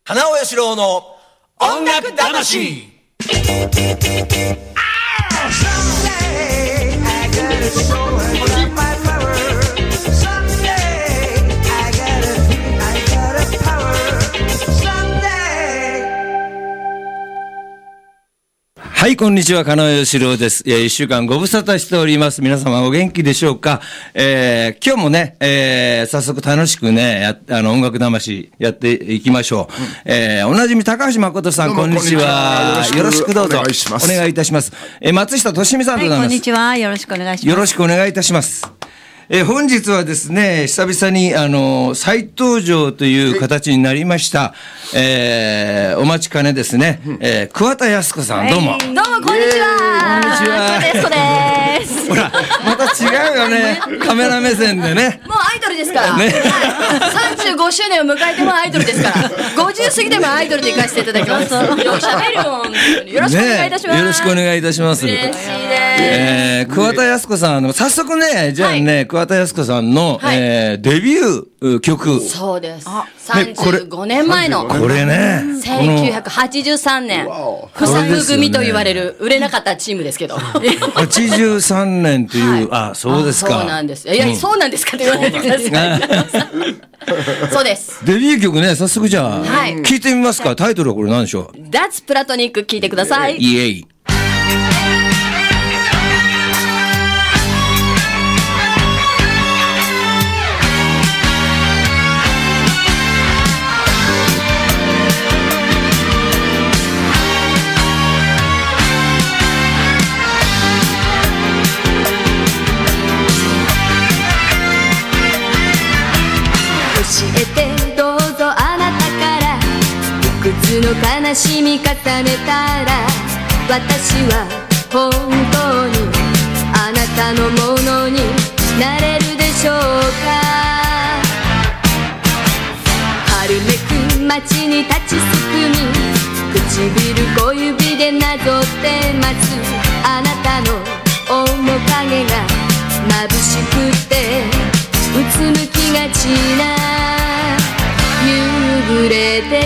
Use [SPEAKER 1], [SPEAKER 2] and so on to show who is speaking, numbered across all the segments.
[SPEAKER 1] 花尾義郎の音楽魂。はい、こんにちは、金尾義郎です。一週間ご無沙汰しております。皆様お元気でしょうか。今日もね、早速楽しくね、音楽魂やっていきましょう。おなじみ高橋誠さん、こんにちは。よろしくどうぞ。お願いいたします。松下俊美さんでございます。
[SPEAKER 2] こんにちは。よろしくお願いします。
[SPEAKER 1] よろしくお願いいたします。本日はですね、久々に再登場という形になりました。お待ちかねですね、桑田靖子さん、どうも。
[SPEAKER 2] どうも、こんにちは。
[SPEAKER 1] こんにちは。
[SPEAKER 2] 桑田靖子です。
[SPEAKER 1] ほら、また違うよね。カメラ目線でね。
[SPEAKER 2] もうアイドルですから。
[SPEAKER 1] ね、
[SPEAKER 2] 35周年を迎えてもアイドルですから。50過ぎてもアイドルで行かせていただきます。よく喋るもん。よろしくお願いいたします。
[SPEAKER 1] よろしくお願いいたします。
[SPEAKER 2] 嬉しいです。
[SPEAKER 1] 桑田靖子さん、早速ね、じゃあね、桑田靖子さんの、デビュー曲。
[SPEAKER 2] そうです。35年前の。
[SPEAKER 1] これね。
[SPEAKER 2] 1983年。不作組と言われる、売れなかったチームですけど。
[SPEAKER 1] 83年という、そうですか。
[SPEAKER 2] そうなんです。いや、そうなんですかって言わないでください。そうです。
[SPEAKER 1] デビュー曲ね、早速じゃあ、聞いてみますか。タイトルはこれ何でしょう。
[SPEAKER 2] That's Platonic、聞いてください。
[SPEAKER 1] イエイ。
[SPEAKER 3] 教えてどうぞあなたから、いくつの悲しみ重ねたら、私は本当にあなたのものになれるでしょうか。春めく街に立ちすくみ、唇小指でなぞって待つあなたの面影が眩しくてうつむきがちな夕暮れです。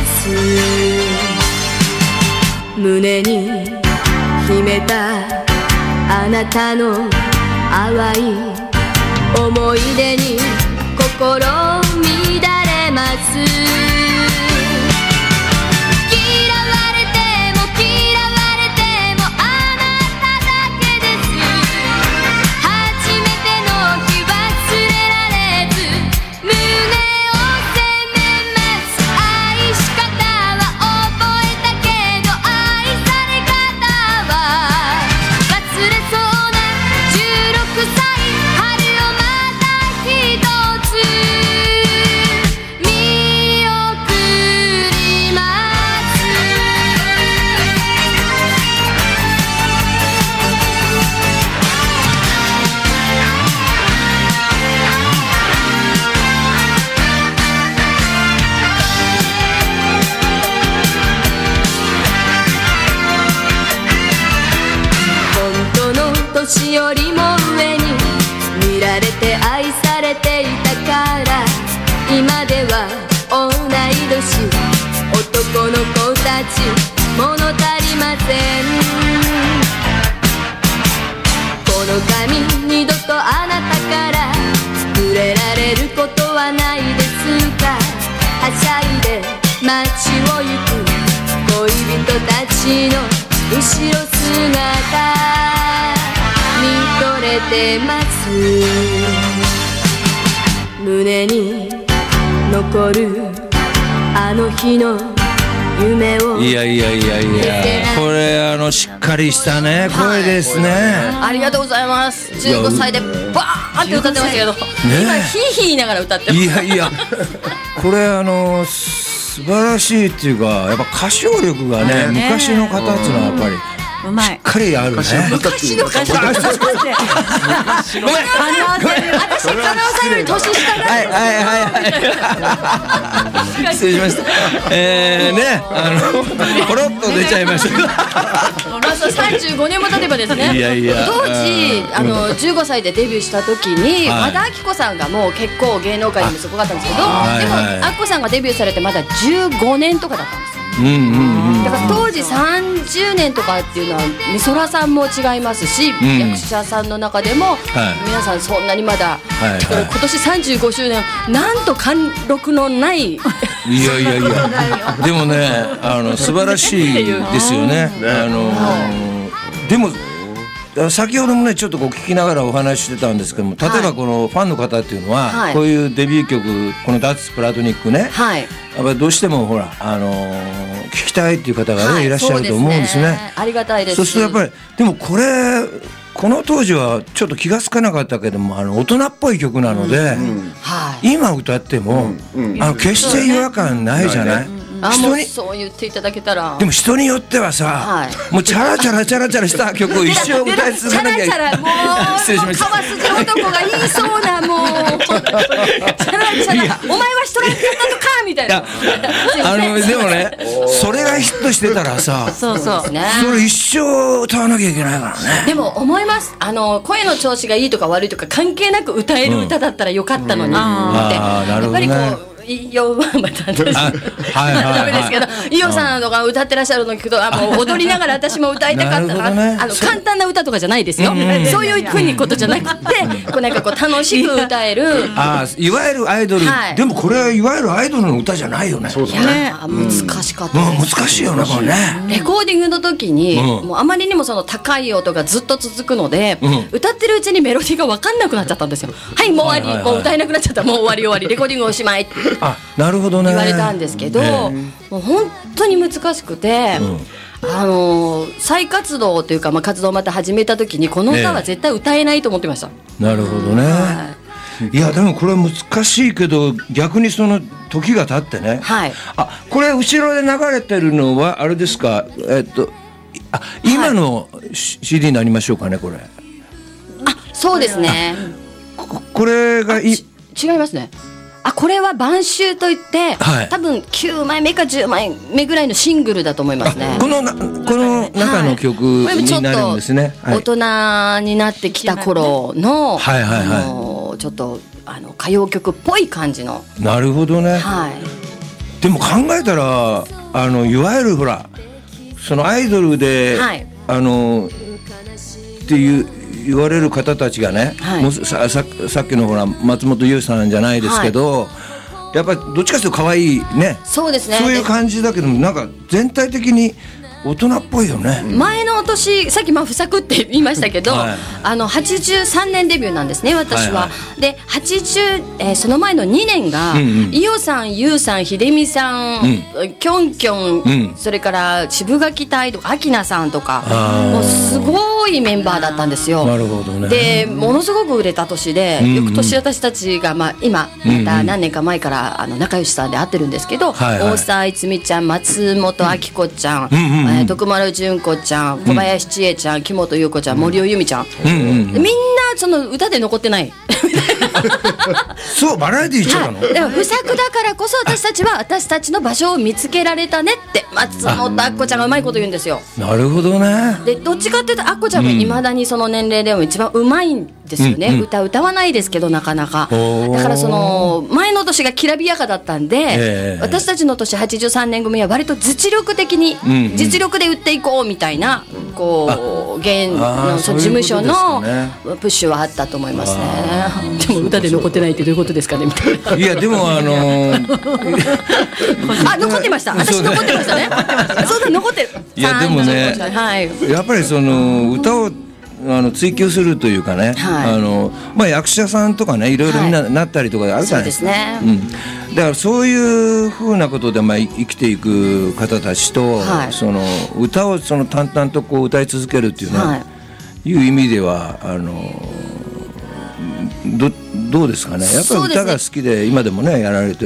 [SPEAKER 3] 胸に秘めたあなたの淡い思い出に心乱れます。年よりも上に見られて愛されていたから、今では同い年男の子たち物足りません。この髪二度とあなたから触れられることはないですか。はしゃいで街を行く恋人たちの後ろ姿見とれてます。胸に残るあの日の夢を。
[SPEAKER 1] いや、これしっかりしたね、声ですね。
[SPEAKER 2] ありがとうございます。15歳でバーンって歌ってましたけど、今ヒーヒー言いながら歌ってます。
[SPEAKER 1] いや、これ素晴らしいっていうか、やっぱ歌唱力がね、昔の方っていうのはやっぱり
[SPEAKER 4] うまい。
[SPEAKER 1] しっかりあるね。
[SPEAKER 2] 昔の方。ごめん。私、加納さんより年下だ。
[SPEAKER 1] はい。失礼しました。ね、ポロッと出ちゃいました。
[SPEAKER 2] まず35年も経てばですね。
[SPEAKER 1] いやいや。
[SPEAKER 2] 当時15歳でデビューした時に和田アキ子さんがもう結構芸能界にもすごかったんですけど、でもアキ子さんがデビューされてまだ15年とかだったんですよ。だから当時30年とかっていうのは美空さんも違いますし、役者さんの中でも皆さんそんなにまだ、だから今年35周年なんと貫禄のない
[SPEAKER 1] いやでもね素晴らしいですよね。でも先ほどもねちょっとこう聞きながらお話ししてたんですけども、例えばこのファンの方っていうのは、こういうデビュー曲この脱プラトニックね、やっぱりどうしてもほら聞きたいっていう方がね、いらっしゃると思うんですね。
[SPEAKER 2] ありがたいです。
[SPEAKER 1] そうするとやっぱりでもこの当時はちょっと気がつかなかったけども大人っぽい曲なので、今歌っても決して違和感ないじゃない。
[SPEAKER 2] もうそう言っていただけたら。
[SPEAKER 1] でも人によってはさ、もうチャラチャラした曲を一生歌い続けなきゃいけない。
[SPEAKER 2] もう川筋男が言いそうなもうチャラチャラお前はストライクやったとかみたいな。
[SPEAKER 1] でもねそれがヒットしてたらさ、それ一生歌わなきゃいけないからね。
[SPEAKER 2] でも思います。声の調子がいいとか悪いとか関係なく歌える歌だったらよかったのにって。やっぱりこう伊代はまた私ダメですけど、伊代さんとか歌ってらっしゃるの聞くともう踊りながら私も歌いたかったな。簡単な歌とかじゃないですよ。そういうふうにことじゃなくて、こうなんかこう楽しく歌える。
[SPEAKER 1] いわゆるアイドル。でもこれはいわゆるアイドルの歌じゃないよね。
[SPEAKER 2] そうだね。難しかった。
[SPEAKER 1] 難しいよねこれね。
[SPEAKER 2] レコーディングの時にもうあまりにもその高い音がずっと続くので、歌ってるうちにメロディーが分かんなくなっちゃったんですよ。はいもう終わり、もう歌えなくなっちゃった、もう終わりレコーディングおしまいって
[SPEAKER 1] なるほどね。
[SPEAKER 2] 言われたんですけど、もう本当に難しくて、再活動というか、活動をまた始めた時にこの歌は絶対歌えないと思ってました。
[SPEAKER 1] なるほどね。いやでもこれ難しいけど逆にその時が経ってね、これ後ろで流れてるのはあれですか、今の CD になりましょうかねこれ。
[SPEAKER 2] そうですね。
[SPEAKER 1] これが
[SPEAKER 2] 違いますね。これは晩秋といって、多分9枚目か10枚目ぐらいのシングルだと思いますね。
[SPEAKER 1] この中の曲になるんですね。
[SPEAKER 2] 大人になってきた頃のちょっと歌謡曲っぽい感じの。
[SPEAKER 1] なるほどね。でも考えたらいわゆるほらそのアイドルでっていう言われる方たちがね、もうさっきのほら松本優さんじゃないですけど、やっぱりどっちかというと可愛いね。そうですね。そういう感じだけどなんか全体的に大人っぽいよね。
[SPEAKER 2] 前の年さっき不作って言いましたけど、83年デビューなんですね私は。でその前の2年が伊代さん、優さん、秀美さん、きょんきょん、それから渋垣隊とか明菜さんとか、もうすごいメンバーだったんですよ。
[SPEAKER 1] なるほどね。
[SPEAKER 2] でものすごく売れた年で、翌年私たちが今また何年か前から仲良しさんで会ってるんですけど、大沢いつみちゃん、松本明子ちゃん、徳丸純子ちゃん、小林千恵ちゃん、木本優子ちゃん、森尾由美ちゃん、みんなその歌で残ってない。
[SPEAKER 1] そうバラエティー一緒なの。
[SPEAKER 2] でも不作だからこそ私たちは私たちの場所を見つけられたねって松本明子ちゃんがうまいこと言うんですよ。
[SPEAKER 1] なるほどね。
[SPEAKER 2] でどっちかっていうと明子ちゃんもいまだにその年齢でも一番うまいんですよね。歌わないですけどなかなか。だからその前の年がきらびやかだったんで、私たちの年83年組は割と実力的に実力で売っていこうみたいなこう現の事務所のプッシュはあったと思いますね。でも歌で残ってないってどういうことですかねみたいな。
[SPEAKER 1] いやでも
[SPEAKER 2] 残ってました。私残ってましたね。そうだ残ってる。
[SPEAKER 1] いやでもね、やっぱりその歌を追求するというかね、役者さんとかねいろいろみんななったりとかあるじゃないですか。だからそういうふうなことで生きていく方たちと、その歌をその淡々とこう歌い続けるっていうね、いう意味ではどうですかね。やっぱり歌が好きで今でもねやられてる。
[SPEAKER 2] 多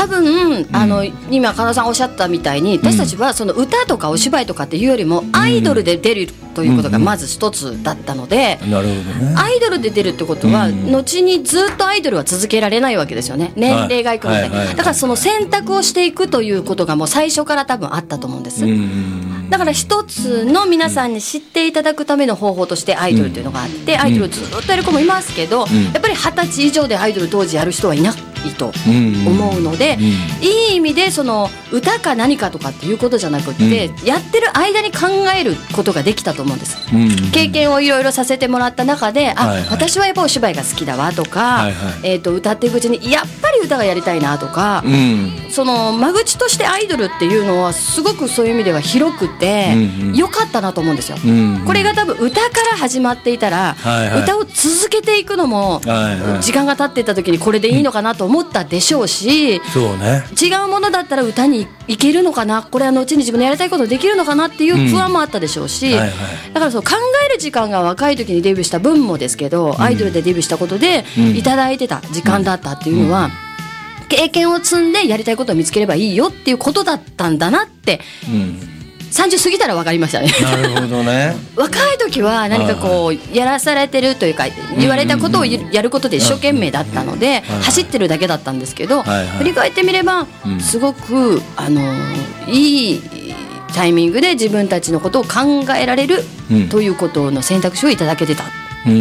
[SPEAKER 2] 多分今金田さんおっしゃったみたいに、私たちはその歌とかお芝居とかっていうよりもアイドルで出るということがまず一つだったので、
[SPEAKER 1] なるほどね。
[SPEAKER 2] アイドルで出るってことは、後にずっとアイドルは続けられないわけですよね、年齢がいくので。だからその選択をしていくということがもう最初から多分あったと思うんです。だから一つの皆さんに知っていただくための方法としてアイドルっていうのがあって、アイドルをずっとやる子もいますけど、やっぱり20歳以上でアイドル当時やる人はいないと思うので、いい意味でその歌か何かとかっていうことじゃなくって、やってる間に考えることができたと思うんです。経験をいろいろさせてもらった中で、私はやっぱお芝居が好きだわとか、歌っていくうちにやっぱり歌がやりたいなとか、その間口としてアイドルっていうのはすごくそういう意味では広くて良かったなと思うんですよ。これが多分歌から始まっていたら、歌を続けていくのも時間が経っていった時にこれでいいのかなと思ったでしょうし、
[SPEAKER 1] そうね、
[SPEAKER 2] 違うものだったら歌にいけるのかな、これは後に自分のやりたいことできるのかなっていう不安もあったでしょうし、だからそう考える時間が若い時にデビューした分もですけど、アイドルでデビューしたことでいただいてた時間だったっていうのは、経験を積んでやりたいことを見つければいいよっていうことだったんだなって、30過ぎたら分かりましたね。
[SPEAKER 1] なるほどね。
[SPEAKER 2] 若い時は何かこうやらされてるというか、言われたことをやることで一生懸命だったので走ってるだけだったんですけど、振り返ってみればすごくいいタイミングで自分たちのことを考えられるということの選択肢をいただけてた。
[SPEAKER 1] なるほど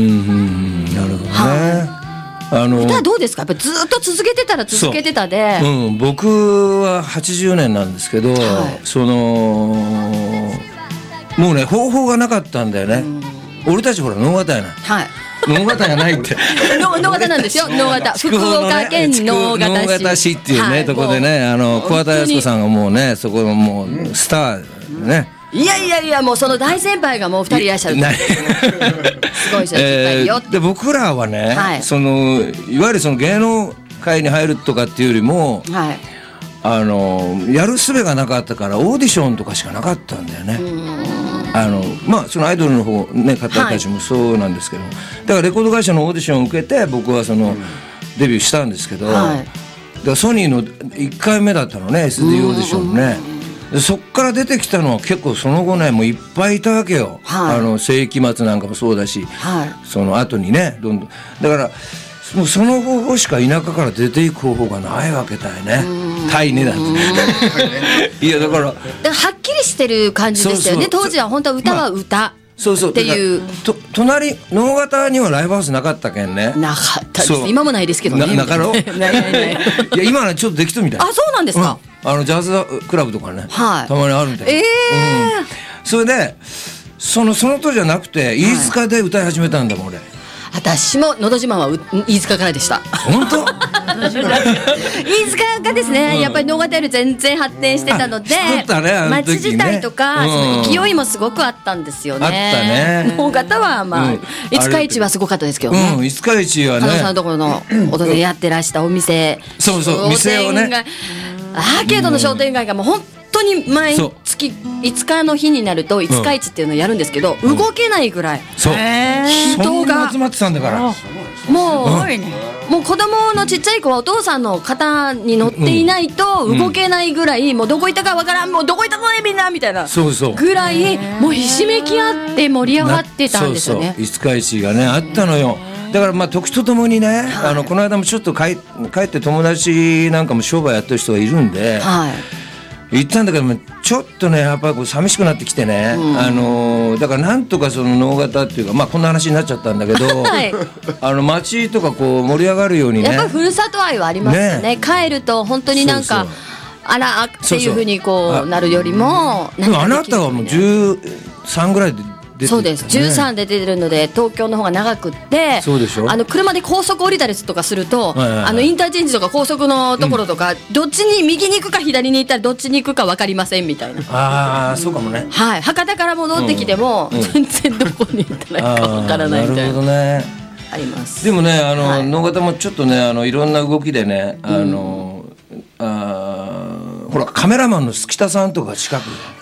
[SPEAKER 1] ね。
[SPEAKER 2] 歌はどうですか？やっぱずっと続けてたら続けてたで、
[SPEAKER 1] 僕は80年なんですけど、そのもうね方法がなかったんだよね。俺たちほら能形やな。能形やないって
[SPEAKER 2] 能形なんですよ。能形、福岡県能形
[SPEAKER 1] 市っていうねとこでね、桑田靖子さんがもうね、そこのもうスターね。
[SPEAKER 2] いやもうその大先輩がもう2人いらっしゃる。すごいですよ。
[SPEAKER 1] で僕らはね、そのいわゆるその芸能界に入るとかっていうよりも、やる術がなかったからオーディションとかしかなかったんだよね。そのアイドルの方ね方たちもそうなんですけど、だからレコード会社のオーディションを受けて僕はそのデビューしたんですけど、だからソニーの1回目だったのね、 SD オーディションね。そっから出てきたのは結構その後ねもういっぱいいたわけよ。世紀末なんかもそうだし、その後にねどんどんだからもうその方法しか田舎から出ていく方法がないわけだよね。タイねだっていやだからはっ
[SPEAKER 2] きりしてる感じでしたよね。当時は本当は歌は歌っていう、
[SPEAKER 1] 隣能形にはライブハウスなかったけんね。
[SPEAKER 2] なかったです。今もないですけどね。
[SPEAKER 1] なかろう。いや今はちょっとできとるみたい。
[SPEAKER 2] あ、そうなんですか。
[SPEAKER 1] ジャズクラブとかね、たまにあるみたいな。それでその当時じゃなくて飯塚で歌い始めたんだもん俺。
[SPEAKER 2] 私ものど自慢は飯塚からでした。
[SPEAKER 1] 本当？
[SPEAKER 2] 飯塚がですね、やっぱり能形より全然発展してたので、街自体とかその勢いもすごくあったんですよね。
[SPEAKER 1] あったね。
[SPEAKER 2] 能形は五日市はすごかったですけどね。
[SPEAKER 1] 五日市はね、
[SPEAKER 2] 加藤さんのところの音でやってらしたお店、
[SPEAKER 1] 店をね、
[SPEAKER 2] アーケードの商店街がもう本当に毎月5日の日になると五日市っていうのをやるんですけど、動けないぐらい人が
[SPEAKER 1] 集まってたんだから、
[SPEAKER 2] もう子供のちっちゃい子はお父さんの肩に乗っていないと動けないぐらい、もうどこ行ったかわからん、もうどこ行ったのねみんなみたいなぐらいもうひしめき合って盛り上がってたんですよね。
[SPEAKER 1] 五日市がねあったのよ。だから時とともにね、この間もちょっと帰って友達なんかも商売やってる人がいるんで、行ったんだけどもちょっとねやっぱりこう寂しくなってきてね、だからなんとかその能形っていうかこんな話になっちゃったんだけど、街とかこう盛り上がるようにね、
[SPEAKER 2] やっぱりふるさと愛はありますよね。帰ると本当になんかあらっていうふうにこうなるよりも、
[SPEAKER 1] あなたはもう13ぐらいで
[SPEAKER 2] そうです、13で出てるので東京の方が長くって、車で高速降りたりとかすると、インターチェンジとか高速のところとか、どっちに右に行くか左に行ったらどっちに行くか分かりませんみたいな。
[SPEAKER 1] そうかもね。
[SPEAKER 2] 博多から戻ってきても、全然どこに行ったらいいか分からないみたいな。
[SPEAKER 1] なるほどね。
[SPEAKER 2] あります。
[SPEAKER 1] でもね能形もちょっとねいろんな動きでねほらカメラマンの月田さんとか近く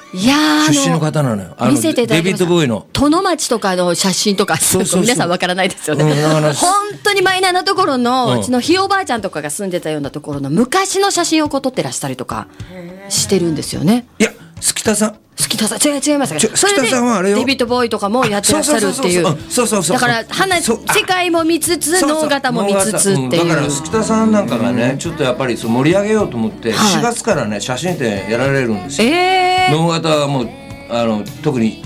[SPEAKER 2] いやー、
[SPEAKER 1] 出身の方なのよ。
[SPEAKER 2] 見せていただきました。
[SPEAKER 1] デビッド・ボーイの
[SPEAKER 2] 殿町とかの写真とか、皆さんわからないですよね。本当にマイナーなところの、うちのひいおばあちゃんとかが住んでたようなところの昔の写真を撮ってらしたりとかしてるんですよね。
[SPEAKER 1] いや、月田さん。
[SPEAKER 2] 月田さん、違いますか。それでデビッド・ボーイとかもやってらっしゃるっていう。だから世界も見つつ能型も見つつっていう。
[SPEAKER 1] だから月田さんなんかがね、ちょっとやっぱり盛り上げようと思って4月からね写真展やられるんですよ。能型はもう特に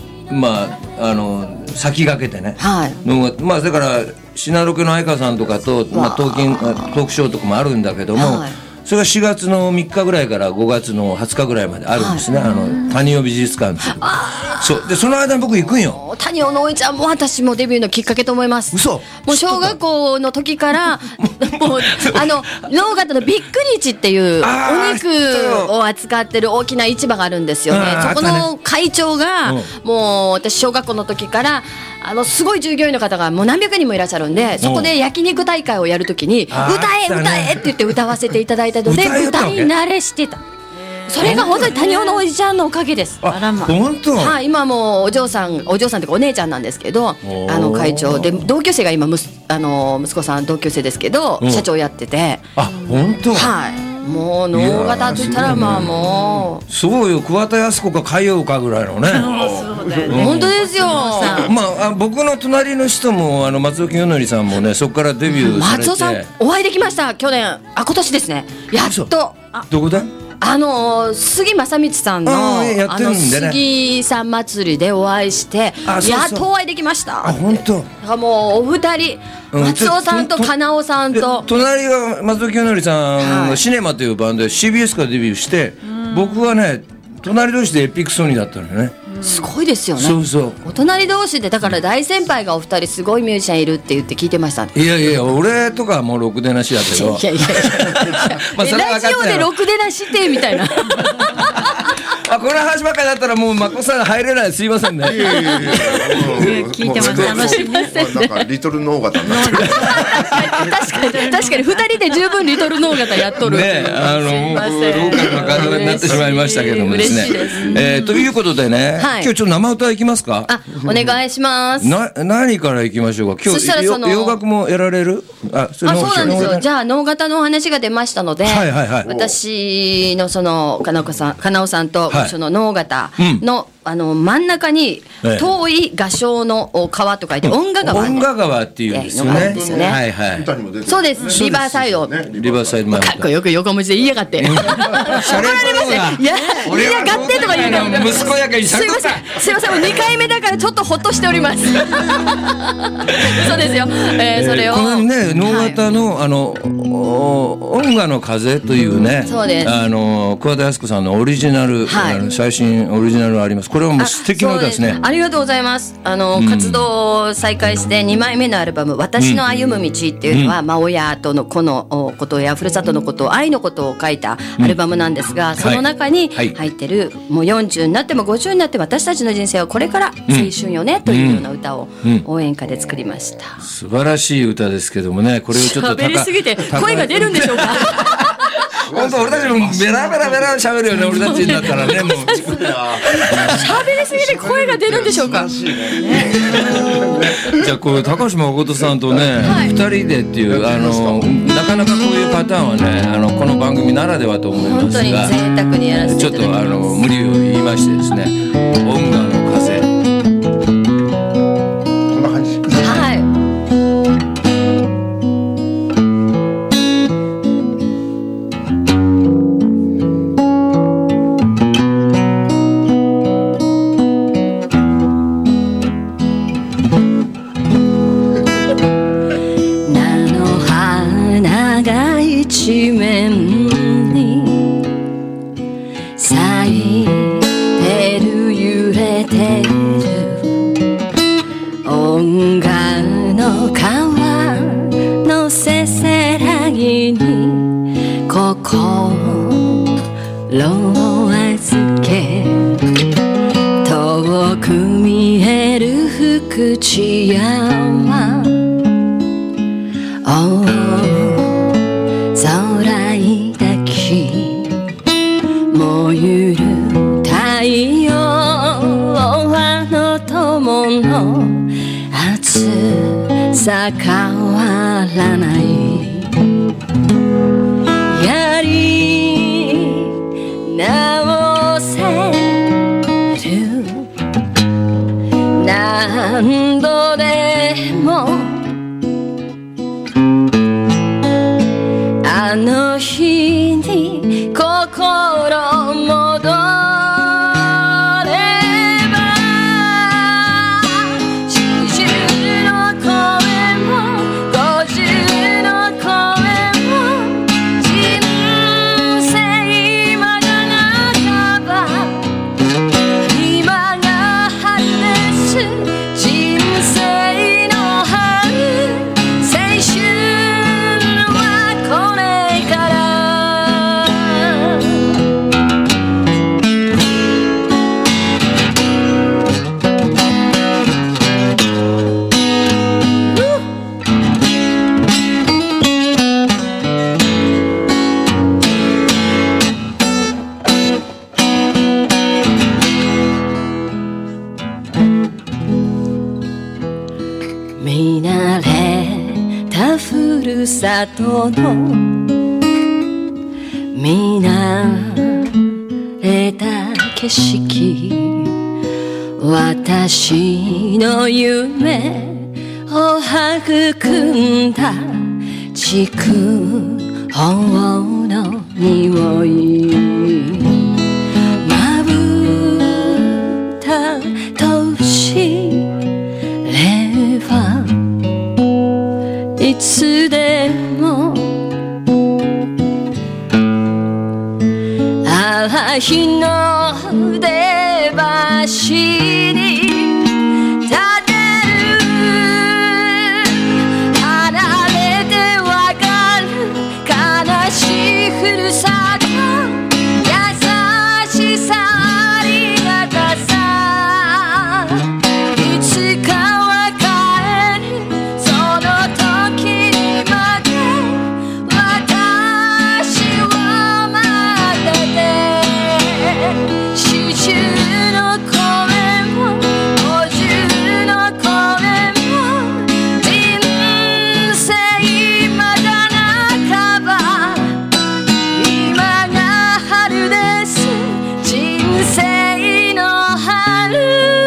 [SPEAKER 1] 先駆けてね。まあだからシナロケの相川さんとかとトークショーとかもあるんだけども。それが4月の3日ぐらいから5月の20日ぐらいまであるんですね、谷尾美術館っていう。そうで、その間に僕行くんよ。
[SPEAKER 2] 谷尾のおいちゃんも私もデビューのきっかけと思います。
[SPEAKER 1] 嘘。
[SPEAKER 2] もう小学校の時からもう能形のビッグリーチっていうお肉を扱ってる大きな市場があるんですよね。そこの会長がもう私小学校の時からすごい従業員の方がもう何百人もいらっしゃるんで、そこで焼肉大会をやるときに歌えって言って歌わせていただいたので歌い慣れしてた。それが本当に谷尾のおじちゃんのおかげです。
[SPEAKER 1] 本当。
[SPEAKER 2] はい、今もお嬢さんというかお姉ちゃんなんですけど、会長で同級生が今息子さん同級生ですけど社長やってて。
[SPEAKER 1] 本当。
[SPEAKER 2] はい。もう能型って言ったらもう
[SPEAKER 1] そうよ、桑田靖子か海洋かぐらいのね。
[SPEAKER 2] 本当ですよ。
[SPEAKER 1] 僕の隣の人も松尾清則さんもね、そこからデビューされて。
[SPEAKER 2] 松尾さんお会いできました。今年ですね、やっと。
[SPEAKER 1] どこだ。
[SPEAKER 2] 杉正光さんの杉さん祭りでお会いしてやっとお会いできました。
[SPEAKER 1] 本当。
[SPEAKER 2] だからもうお二人、松尾さんと金尾さんと
[SPEAKER 1] 隣が松尾清則さんのシネマというバンドで CBS からデビューして、僕はね隣同士でエピックソニーだったのよね。
[SPEAKER 2] すごいですよね。
[SPEAKER 1] そうそう。
[SPEAKER 2] お隣同士で、だから大先輩がお二人すごいミュージシャンいるって言って聞いてました。
[SPEAKER 1] いやいや、俺とかもうろくでなしだけど。
[SPEAKER 2] いやラジオでろくでなしってみたいな。
[SPEAKER 1] この話ばっかりだったらもうまこさん入れない。すいませんね。
[SPEAKER 2] 聞いてます。楽しみですね。
[SPEAKER 4] なんかリトル能型になってる。
[SPEAKER 2] 確かに2人で十分リトル能型やっとる。
[SPEAKER 1] ね、ローカルな体になってしまいましたけどもですね。ということでね、今日ちょっと生歌いきますか。
[SPEAKER 2] お願いします。
[SPEAKER 1] 何からいきましょうか。今日洋楽もやられる。
[SPEAKER 2] そうなんですよ。じゃあ能型のお話が出ましたので、私のその金尾さんとその能型の真ん中に遠い画商の川と書いて音楽川。
[SPEAKER 1] 音楽川っていうんですよね。はいはい。
[SPEAKER 2] そうです。リバーサイド。
[SPEAKER 1] リバーサイド。
[SPEAKER 2] かっこよく横文字で言いやがって。怒られますね。いやがってとか言うの。
[SPEAKER 1] 息子やけに
[SPEAKER 2] すいません。すいません。もう2回目だからちょっとほっとしております。そうですよ。それを。
[SPEAKER 1] このね能型の音楽の風というね。
[SPEAKER 2] そうです。
[SPEAKER 1] 桑田靖子さんのオリジナル最新オリジナルあります。これはもう素敵な歌ですね。
[SPEAKER 2] ありがとうございます。活動を再開して2枚目のアルバム「私の歩む道」っていうのは、親との子のことやふるさとのこと愛のことを書いたアルバムなんですが、その中に入ってるもう40になっても50になっても私たちの人生はこれから青春よねというような歌を応援歌で作りました。
[SPEAKER 1] 素晴らしい歌ですけどもね、これをちょっと
[SPEAKER 2] 喋りすぎて声が出るんでしょうか。
[SPEAKER 1] 本当俺たちもベラベラベラ喋るよね、俺たちになったらね。もう
[SPEAKER 2] 喋りすぎて声が出るんでしょうか。
[SPEAKER 1] じゃあこれ高島誠さんとね2人でっていうなかなかこういうパターンはねこの番組ならではと思いますが、
[SPEAKER 2] 本当に贅沢にやらせていただきます。
[SPEAKER 1] ちょっと無理を言いましてですね、音楽の風。
[SPEAKER 4] こんな感じ。
[SPEAKER 2] 一面に咲いてる揺れてる音楽の川のせせらぎに心を預け、遠く見える福知山空抱き燃ゆる太陽さあ変わらないやり直せる何度でもあの日に心戻れば40の声も50の声も人生まだ半ば今が春です人生の春青春はこれから見慣れたふるさとの見慣れた景色私の夢を育んだ筑豊の匂いまぶたとしればいつでも日の出橋に立てる離れてわかる悲しいふるさと優しさありがたさいつかは帰るその時にまで私を待ってて40の声も50の声も人生まだ半ば今が春です人生の春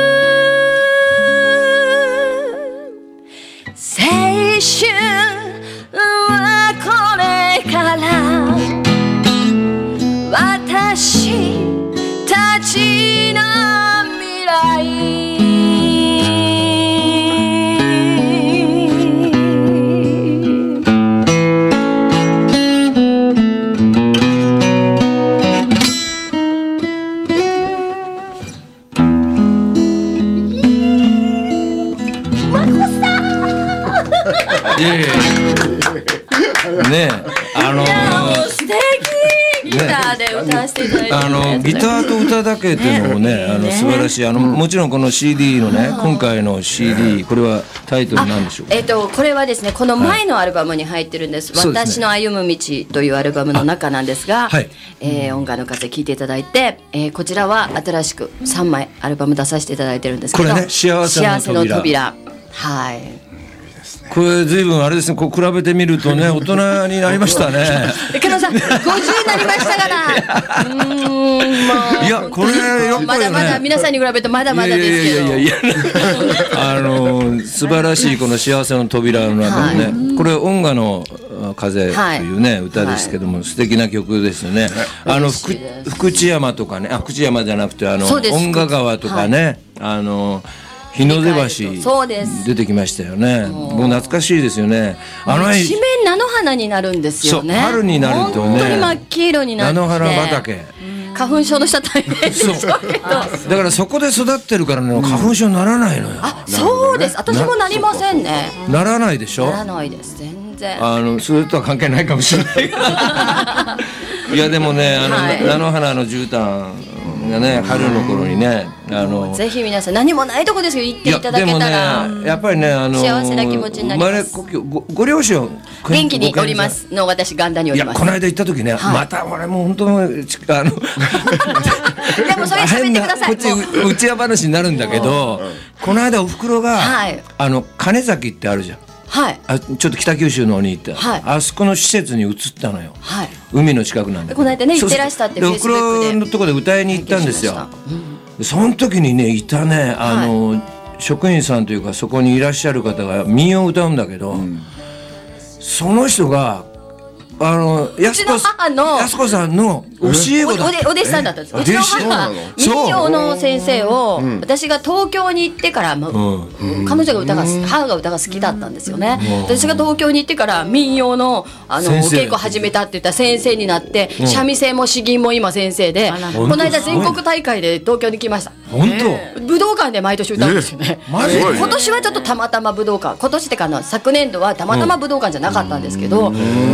[SPEAKER 2] 青春はこれから私たちの未来
[SPEAKER 1] いやいやねえ
[SPEAKER 2] 素敵ギターで歌わせていただいて
[SPEAKER 1] ギターと歌だけっていうのもね素晴らしいもちろんこの CD のね今回の CD これはタイトルなんでしょうか。
[SPEAKER 2] これはですねこの前のアルバムに入ってるんです、
[SPEAKER 1] そうですね
[SPEAKER 2] 私の歩む道というアルバムの中なんですが、
[SPEAKER 1] はい
[SPEAKER 2] 音楽の風聴いていただいて、こちらは新しく3枚アルバム出させていただいてるんですけど
[SPEAKER 1] これね幸せの扉
[SPEAKER 2] はい
[SPEAKER 1] これ随分あれですねこう比べてみるとね大人になりましたね
[SPEAKER 2] 加納さん50になりましたからもう
[SPEAKER 1] いやこれやっぱりね
[SPEAKER 2] まだまだ皆さんに比べるとまだまだですけど
[SPEAKER 1] いや素晴らしいこの幸せの扉の中のね、これ音楽の風というね、歌ですけども、素敵な曲ですよね。福知山とかね福知山じゃなくて音楽川とかね、日の出橋出てきましたよね。もう懐かしいですよね。
[SPEAKER 2] 一面菜の花になるんですよね。
[SPEAKER 1] そう春になるとね
[SPEAKER 2] 本当に真っ黄色になって
[SPEAKER 1] 菜の花畑
[SPEAKER 2] 花粉症の人は大変でしょうけど
[SPEAKER 1] だからそこで育ってるからね花粉症にならないのよ。
[SPEAKER 2] そうです。私もなりませんね。
[SPEAKER 1] ならないでしょ。
[SPEAKER 2] ならないです全然。
[SPEAKER 1] それとは関係ないかもしれないけどいやでもね菜の花の絨毯がね春の頃にね
[SPEAKER 2] ぜひ皆さん何もないとこですよ行っていただけたら、
[SPEAKER 1] ね、やっぱりね
[SPEAKER 2] 幸せな気持ちになります。
[SPEAKER 1] ご両親
[SPEAKER 2] 元気におりますの私元旦におります。
[SPEAKER 1] いやこの間行った時ね、また俺もう本当でも
[SPEAKER 2] それ喋ってください。
[SPEAKER 1] こっち内輪話になるんだけどこの間おふくろが、金崎ってあるじゃん
[SPEAKER 2] はい。
[SPEAKER 1] ちょっと北九州の方に行って、
[SPEAKER 2] はい、
[SPEAKER 1] あそこの施設に移ったのよ。
[SPEAKER 2] はい。
[SPEAKER 1] 海の近くなんだけど。
[SPEAKER 2] この間ね行ってらしたってフェイスブックで。
[SPEAKER 1] おふくろのところで歌いに行ったんですよ。その時にねいたね職員さんというかそこにいらっしゃる方が民謡を歌うんだけど、その人がやすこさんの教え子だった。
[SPEAKER 2] お弟子さんだったんです。うちの母は民謡の先生を私が東京に行ってから、彼女が母が歌が好きだったんですよね。私が東京に行ってから民謡の稽古始めたって言ったら先生になって、三味線も詩吟も今先生で、この間全国大会で東京に来ました。
[SPEAKER 1] 本当？
[SPEAKER 2] 武道館で毎年歌うんですよね。今年はちょっとたまたま武道館、今年ってか昨年度はたまたま武道館じゃなかったんですけど、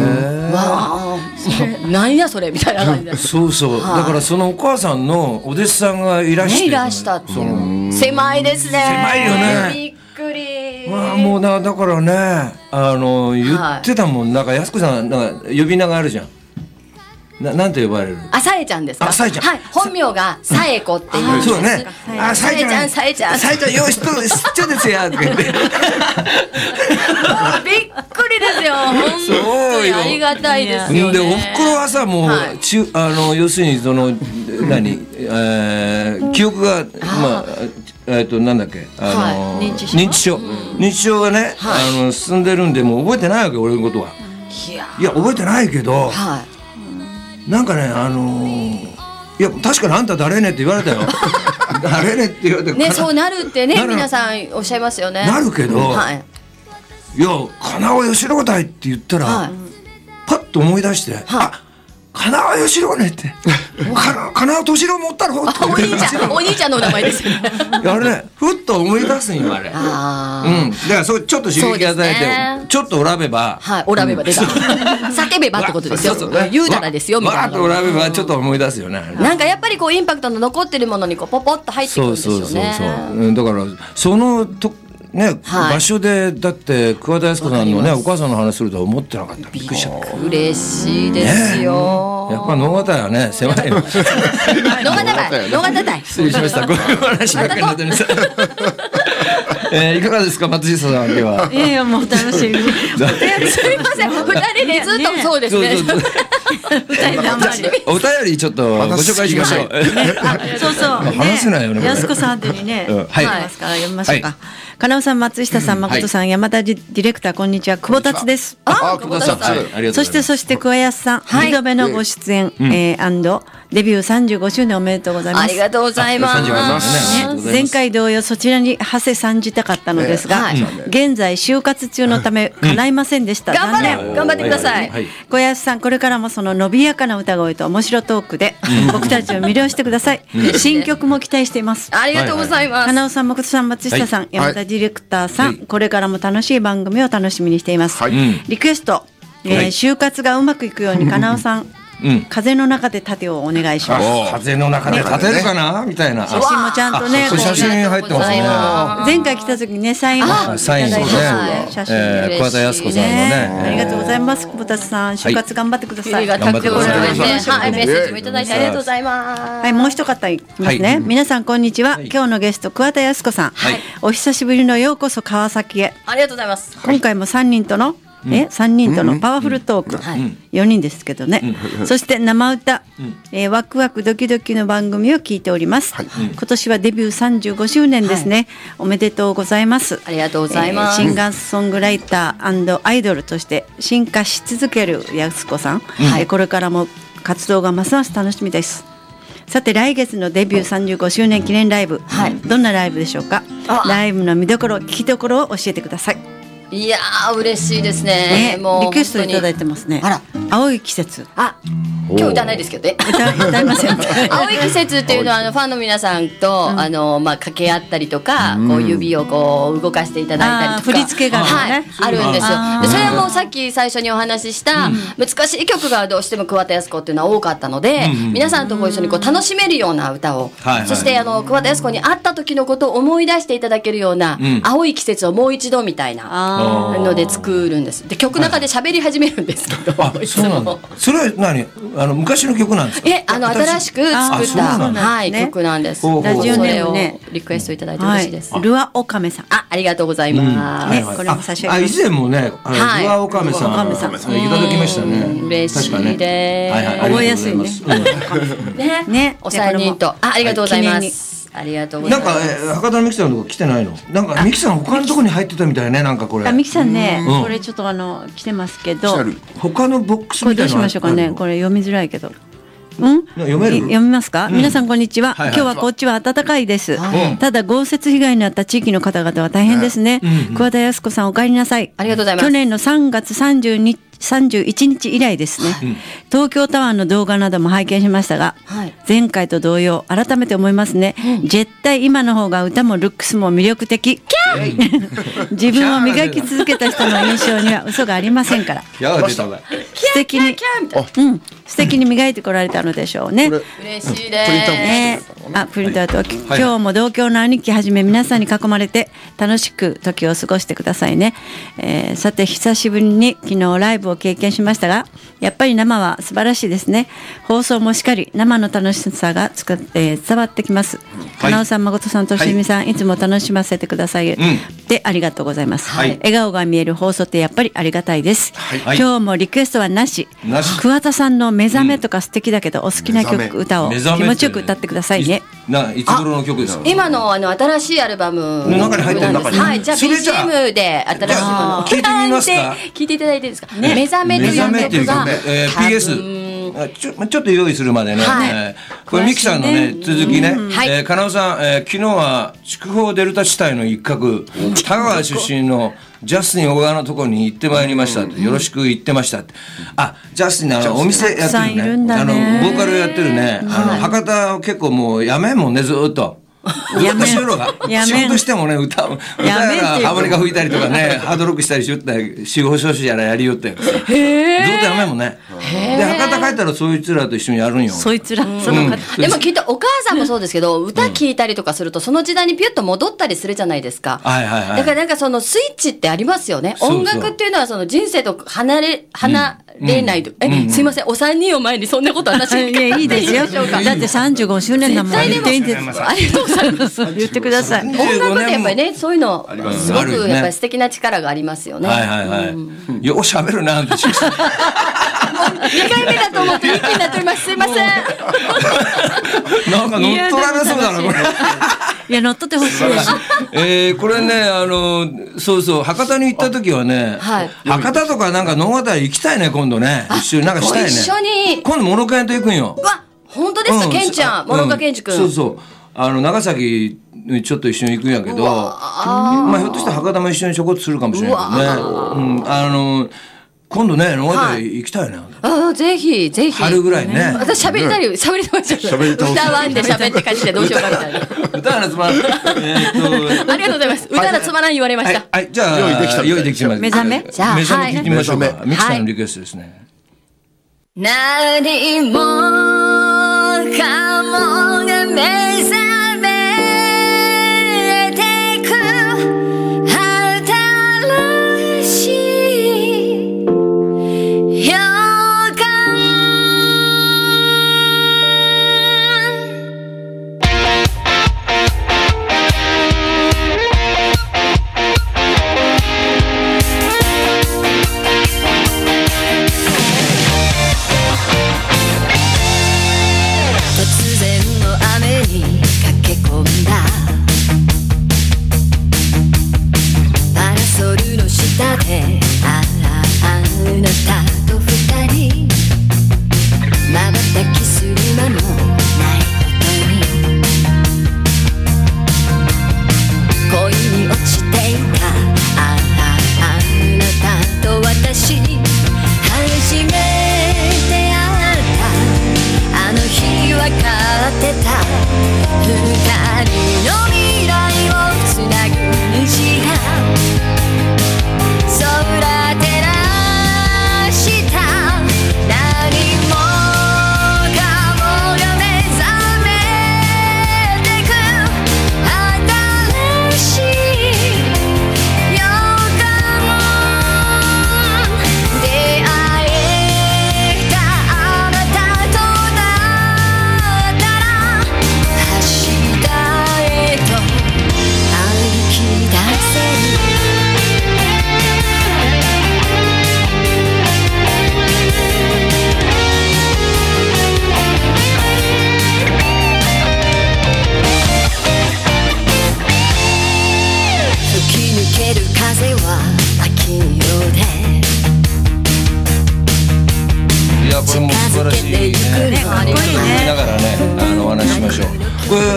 [SPEAKER 2] なんやそれみたいな感じで。
[SPEAKER 1] そうそう、だからそのお母さんのお弟子さんがいら
[SPEAKER 2] したっていう。狭いですね。
[SPEAKER 1] 狭いよね。
[SPEAKER 2] びっくり。
[SPEAKER 1] もうだからね言ってたもん。なんかやすこさんなんか呼び名があるじゃん。なんて呼ばれる？
[SPEAKER 2] さえちゃんですか？
[SPEAKER 1] さえちゃん。
[SPEAKER 2] はい。本名がさえこっていう。
[SPEAKER 1] そうね。
[SPEAKER 2] さえちゃん。さえちゃん
[SPEAKER 1] よしと知っちゃですよとか言って。
[SPEAKER 2] びっくりですよ。本当にありがたいですよね。
[SPEAKER 1] でおふくろはさもう要するにその記憶がなんだっけ認知症がね進んでるんでもう覚えてないわけ俺のことは。いや覚えてないけど。なんかねいや確かにあんた誰ねって言われたよ。誰ねって言われて
[SPEAKER 2] ね、そうなるってね皆さんおっしゃいますよね。
[SPEAKER 1] なるけど、いや金尾義郎だいって言ったら、パッと思い出して、金尾義郎ねって金尾敏郎持ったろって
[SPEAKER 2] お兄ちゃんの名前ですよね。
[SPEAKER 1] あれねふっと思い出すんよあれ。だからそうちょっと刺激与えてちょっとおらべば
[SPEAKER 2] おらべば出た叫べばってことですよ。言うたらですよみたいな。
[SPEAKER 1] わーっとおらべばちょっと思い出すよね。
[SPEAKER 2] なんかやっぱりこうインパクトの残ってるものにこうポポッと入ってくるんですよね。
[SPEAKER 1] そうだからそのね、場所でだって桑田靖子さんのねお母さんの話するとは思ってなかった。びっくりしちゃった。
[SPEAKER 2] 嬉しいですよ。
[SPEAKER 1] やっぱ能形はね狭いの。能
[SPEAKER 2] 形台。
[SPEAKER 1] 失礼しました。こういう話ばっかりになってるんです。いかがですか松下さん今日は。
[SPEAKER 5] いやもう楽しみ。すい
[SPEAKER 2] ません2人でずっとそうですね。
[SPEAKER 1] お便りちょっとご紹介しましょう。
[SPEAKER 5] そう
[SPEAKER 1] 話せないよね。
[SPEAKER 5] 靖子さん宛てにね来てますから読みましょうか。金尾さん、松下さん、誠さん、山田ディレクター、こんにちは。久保達です。
[SPEAKER 1] 久保達さん、
[SPEAKER 5] そして桑安さん、2度目のご出演、デビュー35周年おめでとうございます。
[SPEAKER 2] ありがとうございます。
[SPEAKER 5] 前回同様、そちらに馳せ参じたかったのですが、現在就活中のため叶いませんでした。
[SPEAKER 2] 頑張ってください。
[SPEAKER 5] 小安さん、これからもその伸びやかな歌声と面白トークで僕たちを魅了してください。新曲も期待しています。
[SPEAKER 2] ありがとうございます。
[SPEAKER 5] 金尾さん、誠さん、松下さん、山田ディレクターさん、これからも楽しい番組を楽しみにしています。リクエスト、就活がうまくいくように金尾さん、風の中で盾をお願いします。
[SPEAKER 1] 風の中で立てるかなみたいな。
[SPEAKER 5] 写真もちゃんとね。
[SPEAKER 1] 写真入ってますね。
[SPEAKER 5] 前回来た時にねサインをいただいて写真
[SPEAKER 1] 桑田靖子さんのね。
[SPEAKER 5] ありがとうございます。久保達さん就活頑張ってください。
[SPEAKER 2] 頑張ってください。メッセージもいただいてありがとうございます。
[SPEAKER 5] はいもう一方いきますね。皆さんこんにちは。今日のゲスト桑田靖子さん。お久しぶりのようこそ川崎へ。
[SPEAKER 2] ありがとうございます。
[SPEAKER 5] 今回も3人とのパワフルトーク、4人ですけどね、そして生歌、ワクワクドキドキの番組を聞いております、今年はデビュー35周年ですね、おめでとうございます。
[SPEAKER 2] ありがとうございます。
[SPEAKER 5] シンガーソングライター&アイドルとして進化し続ける靖子さん、これからも活動がますます楽しみです。さて来月のデビュー35周年記念ライブ、どんなライブでしょうか。ライブの見どころ聞きどころを教えてください。
[SPEAKER 2] いやー嬉しいですね。もう
[SPEAKER 5] リクエストいただいてますね。あら、青い季節。
[SPEAKER 2] 今日歌わないですけどね。
[SPEAKER 5] 歌いません。
[SPEAKER 2] 青い季節っていうのはファンの皆さんと掛け合ったりとか、こう指をこう動かしていただいたりとか、
[SPEAKER 5] 振り付けが
[SPEAKER 2] あるんですよ。でそれはもうさっき最初にお話しした難しい曲がどうしても桑田靖子っていうのは多かったので、皆さんとご一緒にこう楽しめるような歌を、そして桑田靖子に会った時のことを思い出していただけるような青い季節をもう一度みたいな。 ので作るんです。で曲中で喋り始めるんですけど、
[SPEAKER 1] あ、そうなんだ。それは何？昔の曲なんですか？
[SPEAKER 2] 新しく作った曲なんです。
[SPEAKER 5] ラジオネームね、
[SPEAKER 2] リクエストいただいて嬉しいです。
[SPEAKER 5] ルアオカメさん。
[SPEAKER 2] ありがとうございます。
[SPEAKER 5] これも差し上げます。
[SPEAKER 1] 以前もね、ルアオカメさんいただきましたね。
[SPEAKER 2] 嬉しいです。
[SPEAKER 5] 覚えやすいね。
[SPEAKER 2] ね、お三人とありがとうございます。ありがとうございます。
[SPEAKER 1] なんか博多のミキさんのとこ来てないの？なんかミキさん他のとこに入ってたみたいね、なんかこれ。
[SPEAKER 5] ミキさんね、これちょっと来てますけど、
[SPEAKER 1] 他のボックスみたいなの。
[SPEAKER 5] これどうしましょうかね。これ読みづらいけど。読みますか？皆さんこんにちは。今日はこっちは暖かいです。ただ豪雪被害に遭った地域の方々は大変ですね。桑田靖子さんお帰りなさい。
[SPEAKER 2] ありがとうございます。
[SPEAKER 5] 去年の3月31日以来ですね、東京タワーの動画なども拝見しましたが、前回と同様改めて思いますね、絶対今の方が歌もルックスも魅力的。自分を磨き続けた人の印象には嘘がありませんから。素敵に素敵に磨いてこられたのでしょうね。
[SPEAKER 2] 嬉しいです。
[SPEAKER 5] プリントアウト。今日も同郷の兄貴はじめ皆さんに囲まれて楽しく時を過ごしてくださいね。さて久しぶりに昨日ライブを経験しましたが、やっぱり生は素晴らしいですね。放送もしっかり生の楽しさが伝わってきます。花尾さん、誠さん、としみさん、いつも楽しませてください、でありがとうございます、笑顔が見える放送ってやっぱりありがたいです、今日もリクエストはなし。桑田さんの目覚めとか素敵だけど、お好きな曲歌を気持ちよく歌ってくださいね。
[SPEAKER 1] いつ頃の曲ですか？
[SPEAKER 2] 今の新しいアルバムの
[SPEAKER 1] 中に入ってる中に。
[SPEAKER 2] はい、じゃあ BGM で新しいものを
[SPEAKER 1] 聞いてみますか？
[SPEAKER 2] 聞いていただいていいですか？目覚めという曲が
[SPEAKER 1] PS ちょっと用意するまでね、これミキさんのね続きね、金尾さん、昨日は筑豊デルタ地帯の一角田川出身のジャスティン小川のところに行ってまいりましたって、よろしく言ってましたって。ジャスティンのお店やってるね、ボーカルやってるね、博多結構もうやめんもんね、ずっと。私のが仕事してもね、歌やらハーモニカ吹いたりとかね、ハードロックしたりしよったり、司法書士やらやりよってずっとやめんもんね。で博多帰ったらそいつらと一緒にやるんよ。
[SPEAKER 5] そいつら、
[SPEAKER 2] でもきっとお母さんもそうですけど、歌聞いたりとかするとその時代にピュッと戻ったりするじゃないですか。だからなんかそのスイッチってありますよね。音楽っていうのはその人生と離れないと。すいません、お三人を前にそんなこと私
[SPEAKER 5] いいですよ。だって35周年だもん。言っていいんです。ありがとうございます。言ってください。
[SPEAKER 2] 音楽ってやっぱりね、そういうのすごくやっぱり素敵な力がありますよね。
[SPEAKER 1] よう喋るな。2
[SPEAKER 2] 回目だと思って一気になっております。すいません。
[SPEAKER 1] なんか乗っ取られそうだなこれ。
[SPEAKER 5] いや乗っ取ってほしいです。
[SPEAKER 1] これね、そうそう博多に行った時はね、博多とかなんか能形行きたいね、今度ね。一緒になんかしたいね。
[SPEAKER 2] 一緒に
[SPEAKER 1] 今度モノカヤと行くんよ。
[SPEAKER 2] わ、本当ですか？ケンちゃん、諸岡健二君。
[SPEAKER 1] そうそう、長崎にちょっと一緒に行くんやけど、ひょっとしたら博多も一緒にちょこっとするかもしれないけどね。今度ね、能形行きたいね。
[SPEAKER 2] ぜひぜひ。
[SPEAKER 1] 春ぐらいね。
[SPEAKER 2] 私喋りたいよ、喋りたい。歌わんで喋って感じでどうしようかみたいな。
[SPEAKER 1] 歌はつまらん。
[SPEAKER 2] ありがとうございます。歌はつまらん言われました。
[SPEAKER 1] じゃあ用意できてます。
[SPEAKER 5] 目覚め。
[SPEAKER 2] じゃあ
[SPEAKER 1] 目覚め聞いてみましょうか。ミキさんのリクエストですね。
[SPEAKER 3] 何もかもが目覚めてく新しい予感。突然の雨に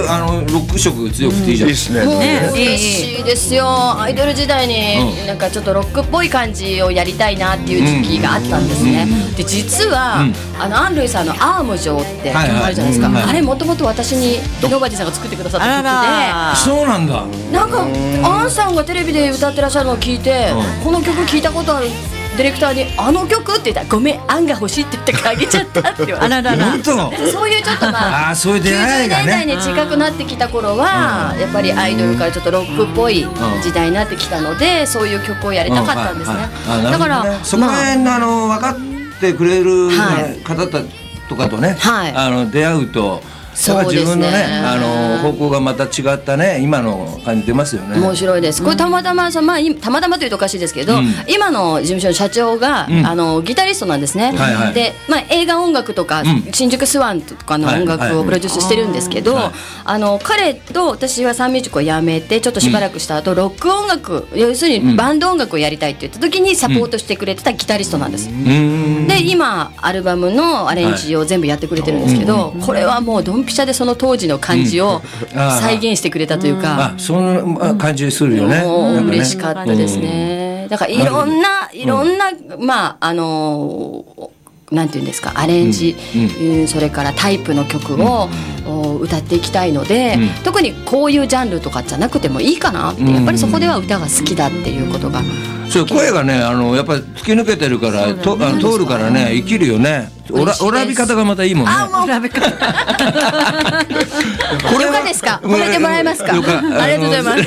[SPEAKER 1] ロック色強くていいじゃん。
[SPEAKER 4] いいですね。
[SPEAKER 2] もう嬉しいですよ。アイドル時代になんかちょっとロックっぽい感じをやりたいなっていう時期があったんですね。で実はアンルイさんのアームジョーって曲あるじゃないですか。あれもともと私にノバディさんが作ってくださった曲
[SPEAKER 1] そうなんだ。
[SPEAKER 2] で、なんかアンさんがテレビで歌ってらっしゃるのを聞いて、この曲聞いたことある。ディレクターにあの曲って言ったらごめんアンが欲しいって言ってあげちゃったって言われて、
[SPEAKER 1] 本当。
[SPEAKER 2] そういうちょっとまあ
[SPEAKER 1] そういう出会いがね、
[SPEAKER 2] 90年代に近くなってきた頃はやっぱりアイドルからちょっとロックっぽい時代になってきたので、そういう曲をやりたかったんですね。だから
[SPEAKER 1] そこら辺の分かってくれる方とかとね、出会うと自分のね方向がまた違ったね今の感じ出ますよね。
[SPEAKER 2] 面白いです。これたまたまたまたまというとおかしいですけど、今の事務所の社長がギタリストなんですね。で映画音楽とか新宿スワンとかの音楽をプロデュースしてるんですけど、彼と私はサンミュージックをやめてちょっとしばらくした後ロック音楽、要するにバンド音楽をやりたいって言った時にサポートしてくれてたギタリストなんです。で今アルバムのアレンジを全部やってくれてるんですけど、これはもうドンピシャでその当時の感じを再現してくれたというか、
[SPEAKER 1] その感じするよね。
[SPEAKER 2] 嬉しかったですね。だからいろんなまあなんていうんですか、アレンジ、それからタイプの曲を歌っていきたいので、特にこういうジャンルとかじゃなくてもいいかなって、やっぱりそこでは歌が好きだっていうことが、
[SPEAKER 1] そう声がねやっぱり突き抜けてるから通るからね、生きるよね。おらび方がまたいいもんね。
[SPEAKER 2] おらび方これはですか、褒めてもらえますか。ありがとうございます。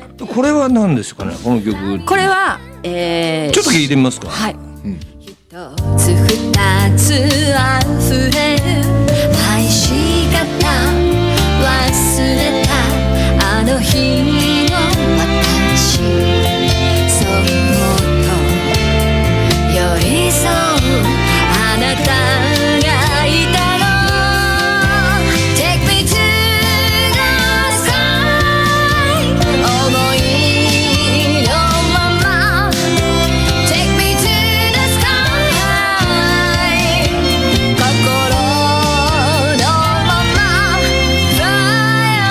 [SPEAKER 1] これは何ですかね、この曲。
[SPEAKER 2] これは
[SPEAKER 1] ちょっと聞いてみますか。
[SPEAKER 2] はい。
[SPEAKER 3] 一つ二つ溢れる愛し方忘れたあの日の私、そっと寄り添うあなたがいたの。 Take me to the sky 思いのまま Take me to the sky 心のまま Fly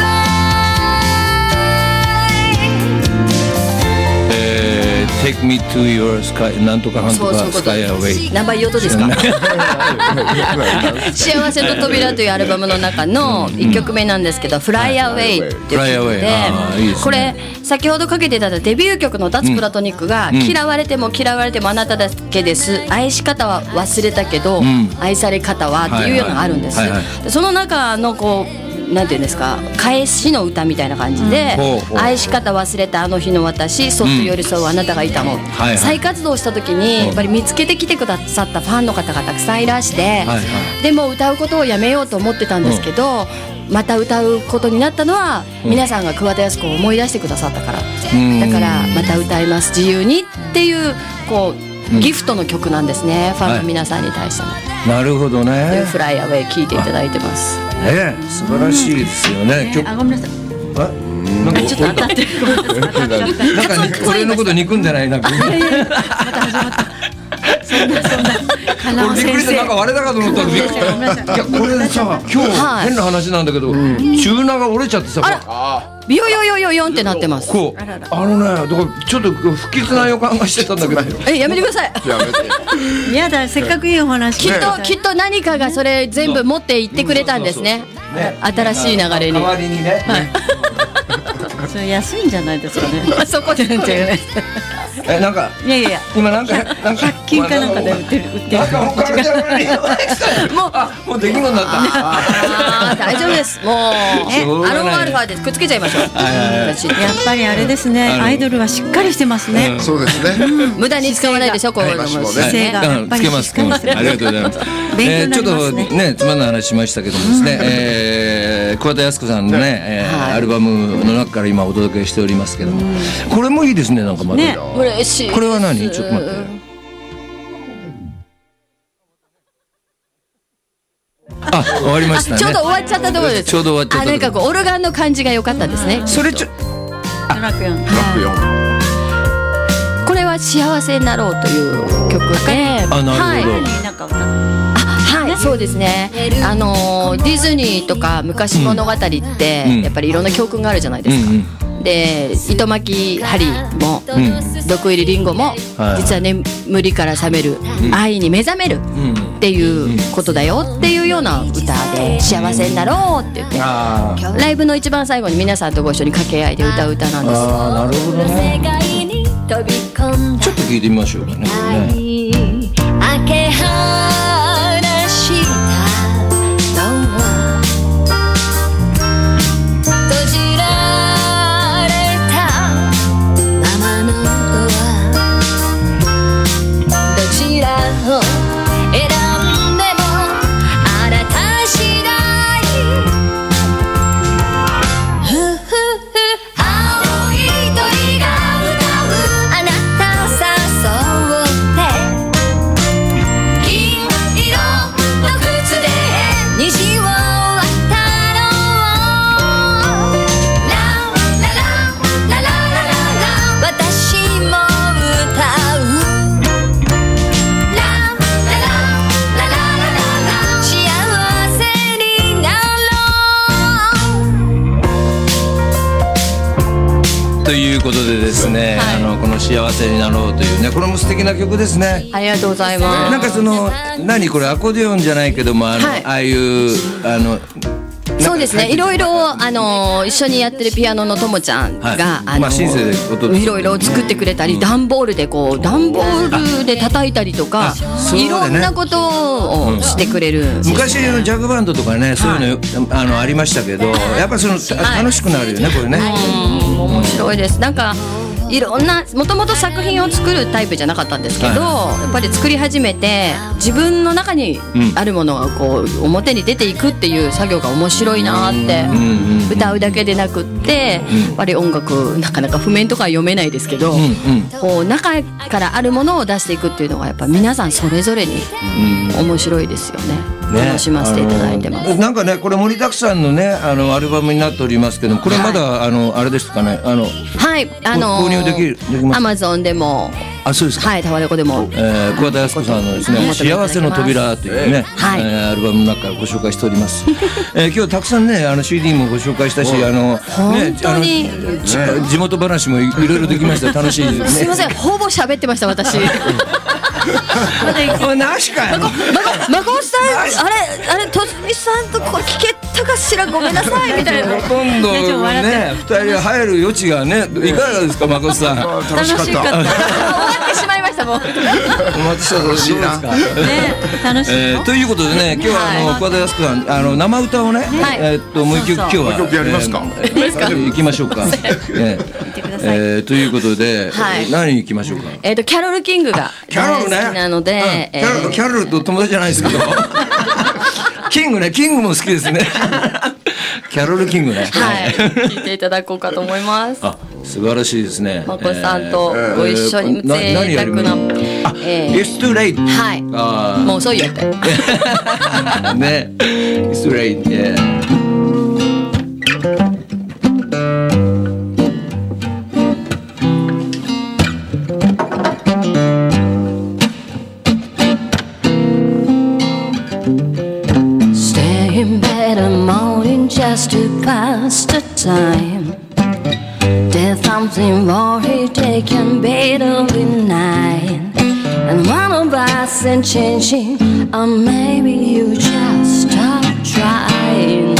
[SPEAKER 3] away
[SPEAKER 1] Take me to your sky なんとかなんとか Sky away。
[SPEAKER 2] 何倍言おうとですか。幸せの扉というアルバムの中の1曲目なんですけど、Fly away っていう曲で、これ先ほどかけていただいたデビュー曲の脱プラトニックが嫌われても嫌われてもあなただけです、愛し方は忘れたけど愛され方はっていうようなのがあるんです。その中のこうなんていうんですか、返しの歌みたいな感じで、愛し方忘れたあの日の私、そっと寄り添うあなたがいたの、再活動した時にやっぱり見つけてきてくださったファンの方がたくさんいらして、でも歌うことをやめようと思ってたんですけど、また歌うことになったのは皆さんが桑田靖子を思い出してくださったから、だからまた歌います自由にっていうこうギフトの曲なんですね、ファンの皆さんに対しても。
[SPEAKER 1] なるほどね。
[SPEAKER 2] フライアウェイ聴いていただいてます。
[SPEAKER 1] 素晴らしいですよね。
[SPEAKER 5] ごめんなさい。
[SPEAKER 1] なんか
[SPEAKER 5] ちょっと当たってる。
[SPEAKER 1] なんか俺のこと憎んでないな。また始まった。俺びっくりしてなんか割れたかと思ったらびっくりした。いやこれさ今日変な話なんだけどチューナーが折れちゃってさ。
[SPEAKER 2] ビヨヨヨヨヨンってなってます。
[SPEAKER 1] こうだからちょっと不吉な予感がしてたんだけど。
[SPEAKER 2] やめてください。
[SPEAKER 5] いやだ、せっかくいいお話。
[SPEAKER 2] きっと何かがそれ全部持っていってくれたんですね。新しい流れに。
[SPEAKER 1] 代わりにね。
[SPEAKER 5] それ安いんじゃないですかね。
[SPEAKER 2] そこでなんていうね。
[SPEAKER 1] なんか
[SPEAKER 5] いや
[SPEAKER 1] 今なんか
[SPEAKER 5] 100均かなんかで売ってる。
[SPEAKER 1] もうできるようになった。
[SPEAKER 2] 大丈夫です。もうアロンアルファでくっつけちゃいましょう。
[SPEAKER 5] やっぱりあれですね、アイドルはしっかりしてますね。
[SPEAKER 4] そうですね。
[SPEAKER 2] 無駄に使わないでしょ、こういうのも。
[SPEAKER 5] 姿勢がやっぱりしっかりしてます。
[SPEAKER 1] ありがとうございます。ちょっとねつまんない話しましたけどもですね、桑田靖子さんのねアルバムの中から今お届けしておりますけども、これもいいですね、なんかまた。
[SPEAKER 2] 嬉しい。
[SPEAKER 1] これは何？ちょっと待って。終わりましたね。
[SPEAKER 2] ちょうど終わっちゃったところです。
[SPEAKER 1] ちょうど終わっちゃった。
[SPEAKER 2] なんかこうオルガンの感じが良かったですね。
[SPEAKER 1] それ
[SPEAKER 5] ラクヨン。
[SPEAKER 2] これは幸せになろうという曲で、
[SPEAKER 1] なるほど。
[SPEAKER 2] はい、 そうですね。ディズニーとか昔物語ってやっぱりいろんな教訓があるじゃないですか。で糸巻き針も、毒入りリンゴも、実は眠りから覚める、愛に目覚めるっていうことだよっていうような歌で、幸せになろうって言って、ライブの一番最後に皆さんとご一緒に掛け合いで歌う歌なんです。
[SPEAKER 1] なるほどね。ちょっと聞いてみましょうかね。
[SPEAKER 3] 開け放したのは閉じられたままのドア、どちらを選んでもあなた次第。青い鳥が歌うあなた誘って金色の靴で虹を渡ろう。ララララララララ、私も歌う。ララララララララ、幸せになろう。
[SPEAKER 1] ということでですね、この幸せになろうというね、これも素敵な曲ですね。
[SPEAKER 2] ありがとうございます。
[SPEAKER 1] なんか何これアコーディオンじゃないけども、ああいう
[SPEAKER 2] そうですね、いろいろ一緒にやってるピアノのともちゃんが、
[SPEAKER 1] シンセで音
[SPEAKER 2] いろいろ作ってくれたり、段ボールで叩いたりとか、いろんなことをしてくれる。
[SPEAKER 1] 昔ジャグバンドとかね、そういうのありましたけど、やっぱ楽しくなるよね、これね。
[SPEAKER 2] 面白いです。なんかいろんな、もともと作品を作るタイプじゃなかったんですけど、やっぱり作り始めて自分の中にあるものがこう表に出ていくっていう作業が面白いなって。歌うだけでなくって、やっぱり音楽なかなか譜面とかは読めないですけど、こう中からあるものを出していくっていうのがやっぱ皆さんそれぞれに面白いですよね。楽しませていただいてます。
[SPEAKER 1] なんかね、これ盛りだくさんのね、アルバムになっておりますけど、これまだあれですかね、
[SPEAKER 2] はい、
[SPEAKER 1] 購入できます。
[SPEAKER 2] アマゾンでも、
[SPEAKER 1] そうですか。
[SPEAKER 2] はい、タワレコでも、
[SPEAKER 1] 桑田靖子さんのですね、幸せの扉というね、アルバムの中からご紹介しております。今日たくさんね、CD もご紹介したし、
[SPEAKER 2] 本当に
[SPEAKER 1] 地元話もいろいろできました。楽しいですね。
[SPEAKER 2] すいません、ほぼ喋ってました私。
[SPEAKER 1] なしかよ。
[SPEAKER 2] まこさん、あれとつみさんとこれ聞けたかしら、ごめんなさいみたいな。
[SPEAKER 1] ほとんどね、2人入る余地がね、いかがですか、まこさん。
[SPEAKER 5] 楽しかった。終わ
[SPEAKER 2] ってしまいましたもん。
[SPEAKER 1] お待ちしたとしいな。
[SPEAKER 5] 楽しい。
[SPEAKER 1] ということでね、今日は桑田靖子さん生歌をね、もう一曲今日は
[SPEAKER 4] もう一曲やりますか。
[SPEAKER 1] 行きましょうか。ということで何行きましょうか。
[SPEAKER 2] キャロル・キングが大好きなので、
[SPEAKER 1] キャロルと友達じゃないですけど、キングね、キングも好きですね。キャロル・キングね。
[SPEAKER 2] はい、聞いていただこうかと思います。
[SPEAKER 1] 素晴らしいですね。
[SPEAKER 2] まこさんとご一緒に贅沢な。
[SPEAKER 1] It's too late。
[SPEAKER 2] はい。もう遅いよって。
[SPEAKER 1] ね。It's too late。
[SPEAKER 3] Just to pass the time. There's something worried they can be the night. And one of us ain't changing, or maybe you just stop trying.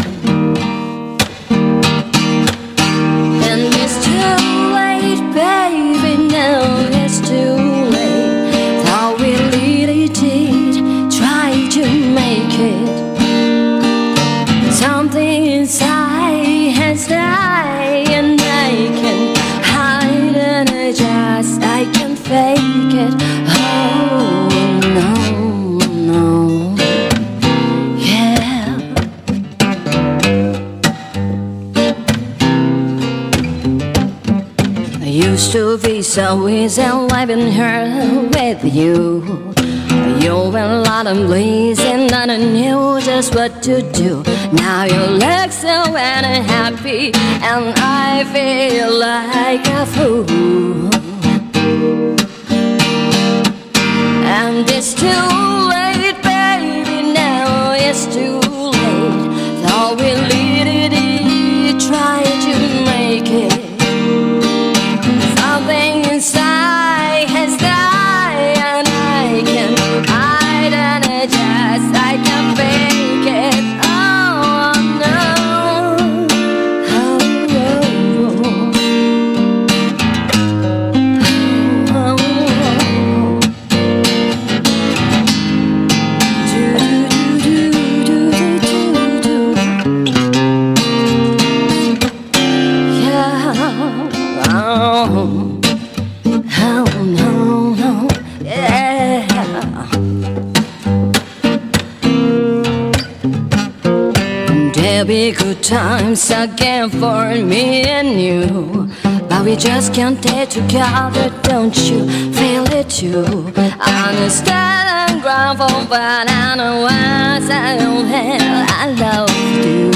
[SPEAKER 3] And it's too late, baby, now it's too late. Thought we really did try to make it. Something inside has died, and I can hide and I can fake it. Oh no, no, yeah. I used to be so easy living here with you. You were lot of blazing and I knew just what to do. Now you look so unhappy and I feel like a fool. And it's too late, baby, now
[SPEAKER 2] times again for me and you. But we just can't stay together, don't you feel it too? Understand and ground for what I know was I love you.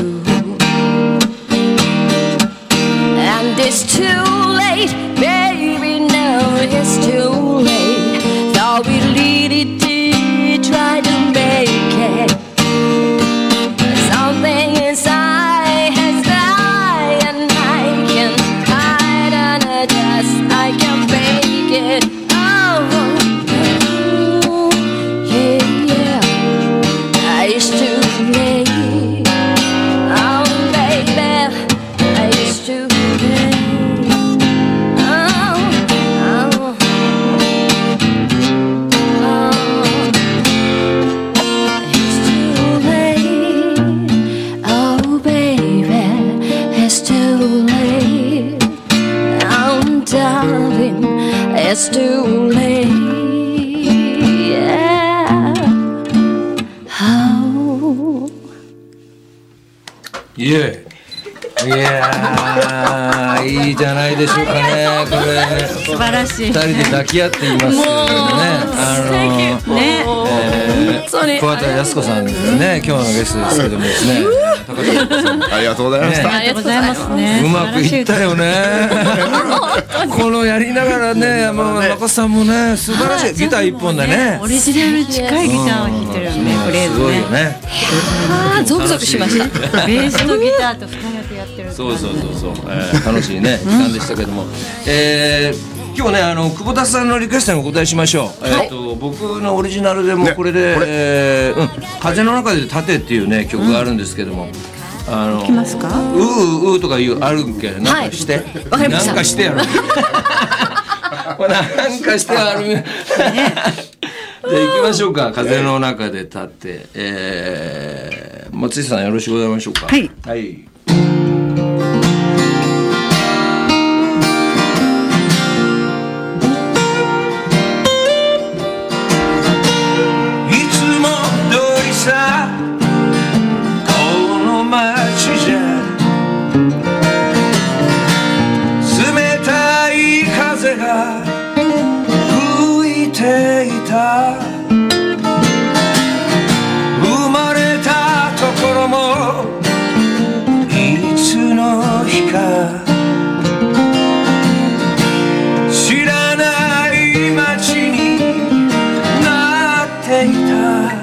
[SPEAKER 2] And it's too late, baby, no, it's too late. Though we really did try to make it. Something inside has died, and I can hide under dust. I can fake it. Oh, yeah, yeah. It's too late. Oh, baby, it's too late. It's too late, yeah. Oh.
[SPEAKER 1] Yeah. いやー、いいじゃないでしょうかね、これね。
[SPEAKER 5] 素晴らしい。
[SPEAKER 1] 二人で抱き合っていますけれどもね。桑田靖子さんですね、今日のゲストですけどもですね。高田さん、
[SPEAKER 4] ありがとうございました。
[SPEAKER 5] ありがとうございますね。
[SPEAKER 1] うまくいったよね。このやりながらね、中さんもね、素晴らしいギター一本でね。
[SPEAKER 5] オリジナルに近いギターを弾いてるよね、フレーズね。
[SPEAKER 1] すごいよね。
[SPEAKER 2] ゾクゾクしました。
[SPEAKER 5] ベースとギターと二役やってる。
[SPEAKER 1] そう、楽しいね時間でしたけども、今日ね久保田さんのリクエストにお答えしましょう。僕のオリジナルでもこれで風の中で立てっていうね曲があるんですけども、
[SPEAKER 5] いきますか？
[SPEAKER 1] うーとかいうあるんけ、なんかして、
[SPEAKER 2] わかりました。
[SPEAKER 1] なんかしてやる。なんかしてやる。じゃあ行きましょうか。風の中で立って、松井さんよろしくございましょうか。
[SPEAKER 5] はい。
[SPEAKER 1] はい。
[SPEAKER 6] 生まれたところもいつの日か知らない街になっていた。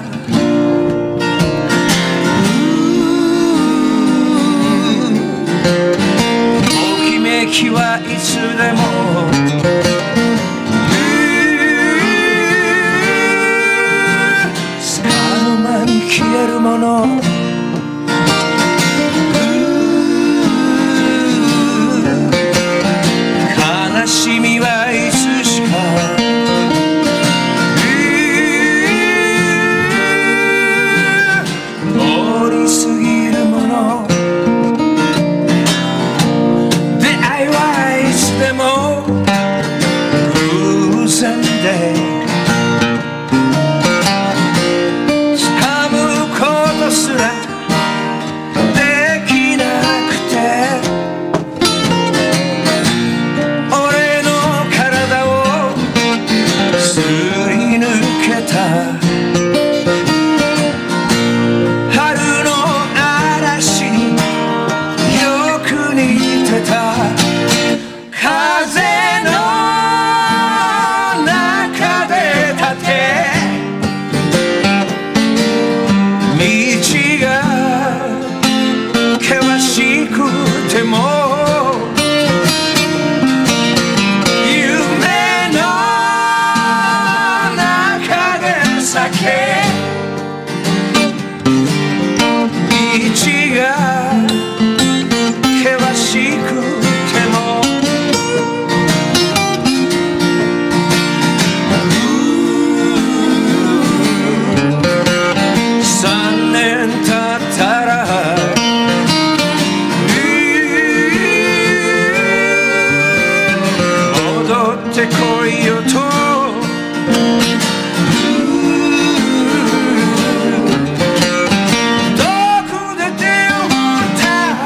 [SPEAKER 6] ときめきはいつでも消えるもの、悲しみはいつしか通り過ぎるもの、出会いはいつでも偶然ですらできなくて、俺の体をすり抜けた春の嵐によく似てた。風の中で立て険しくても夢の中で咲け、道が険しくても3年経ったら戻ってこいよとどこで出会った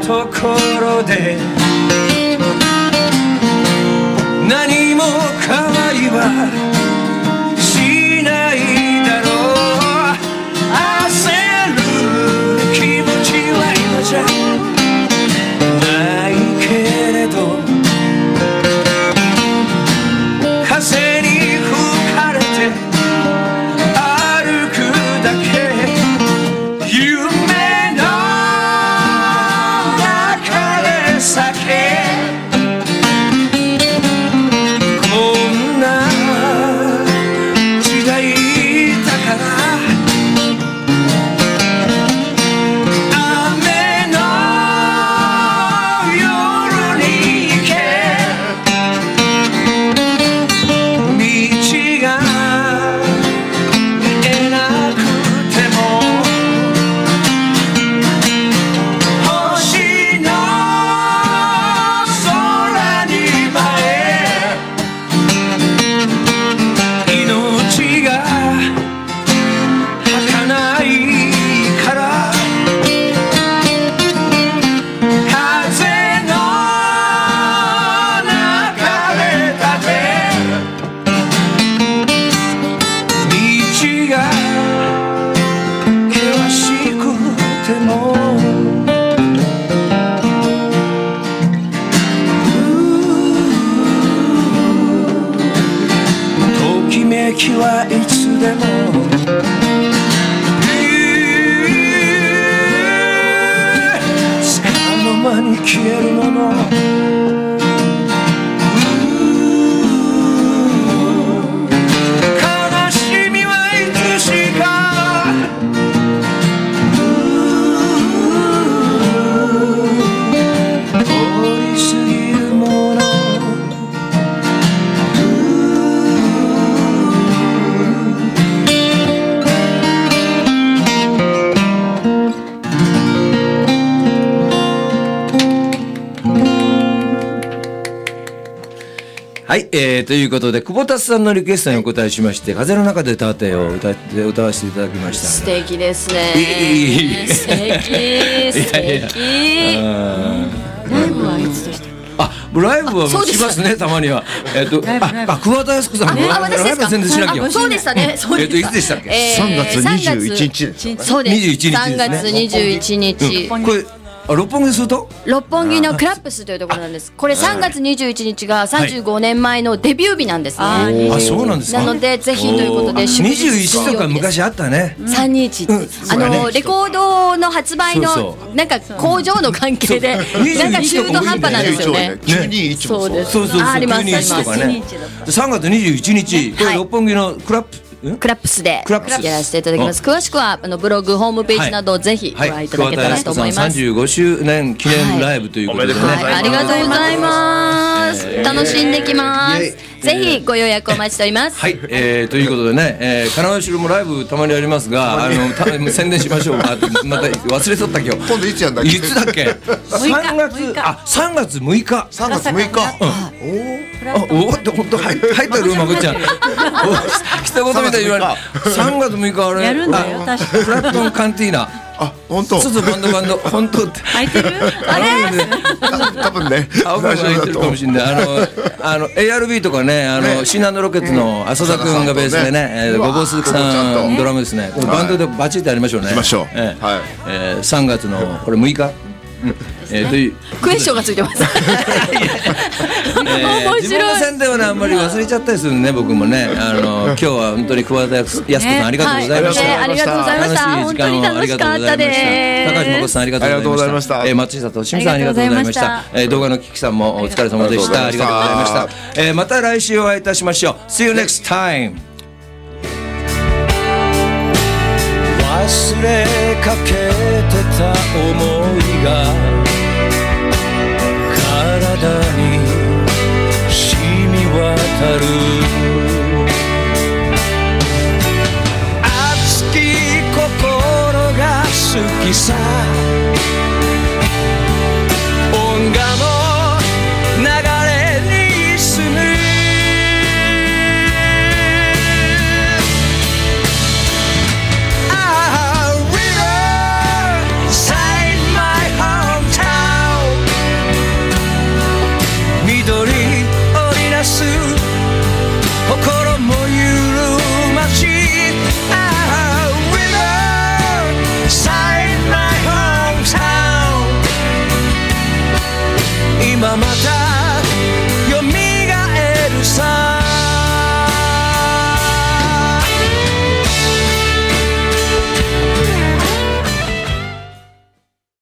[SPEAKER 6] ところで何も変わりはしないだろう。焦る気持ちは今じゃないけれど、風に吹かれて歩くだけ、夢の中で酒、こんな時代だから雨の夜に行け、道が見えなくても星の空に舞え、命が儚いから風の中で立て、道が険しくてもときめきはいつでもつかの間に消えるもの、悲しみはいつしか通り過ぎるもの、
[SPEAKER 1] はい、ということで久保田さんのリクエストにお答えしまして「風の中で立て」を歌わせていただきました。
[SPEAKER 2] 素敵ですね。
[SPEAKER 1] いい
[SPEAKER 2] 素敵素敵。
[SPEAKER 5] ライブはいつでしたっ
[SPEAKER 1] あ、ライブはもうしますね、たまには。桑田靖子さんのライブは全然しなきゃ。
[SPEAKER 2] そうでしたね。そうでした。
[SPEAKER 1] いつでしたっけ
[SPEAKER 4] 3月21日ですよね。
[SPEAKER 2] そうです。
[SPEAKER 1] 21日ですね
[SPEAKER 2] 3月21日。
[SPEAKER 1] これ六本木ですると
[SPEAKER 2] 六本木のクラップスというところなんです。これ3月21日が35年前のデビュー日なんですね。
[SPEAKER 1] あ、そうなんですか。
[SPEAKER 2] なのでぜひということで
[SPEAKER 1] 21とか昔あったね。
[SPEAKER 2] 321、レコードの発売のなんか工場の関係でなんか中途半端なんですよね。
[SPEAKER 4] 921もそう。
[SPEAKER 1] そうそうそう。
[SPEAKER 2] あります
[SPEAKER 1] 921とかね。3月21日これ六本木のクラップスでやらせていただきます。詳しくはブログホームページなどをぜひご覧いただけたらと思います。35周年記念ライブということでね。
[SPEAKER 2] ありがとうございます。楽しんできます。ぜひご予約お待ちしております。
[SPEAKER 1] はい、ということでね、金城もライブたまにありますが、宣伝しましょう。また忘れとった今日。
[SPEAKER 4] 今度いつやんだっけ？
[SPEAKER 1] いつだっけ？3月6日。
[SPEAKER 4] 3月6日。
[SPEAKER 1] おっと本当入ったるまこちゃん。一言みたいに言われた。3月6日あれ。
[SPEAKER 5] やるんだよ。確かに。
[SPEAKER 1] フラットンカンティーナ。
[SPEAKER 4] あ、本当。
[SPEAKER 1] ちょっとバンド本当って。
[SPEAKER 5] 空いてる？
[SPEAKER 2] あれ？
[SPEAKER 4] 多分ね。
[SPEAKER 1] 青が空いてるかもしれない。ARB とかね、シーナンドロケッツの浅田君がベースでね、ごぼう鈴木さんドラムですね。バンドでバチッとやりましょうね。
[SPEAKER 4] しましょう。
[SPEAKER 1] はい。3月のこれ6日。という
[SPEAKER 2] クエスチョンがついてます。面
[SPEAKER 1] 自分の宣伝はねあんまり忘れちゃったりするね僕もね今日は本当に桑田靖子さんありがとうございました。
[SPEAKER 2] ありがとうございました。本当に楽しかったです。
[SPEAKER 1] 高橋誠さんありがとうございました。松下と清水さんありがとうございました。動画のキキさんもお疲れ様でした。ありがとうございました。また来週お会いいたしましょう。See you next time。
[SPEAKER 6] 忘れかけてた想いが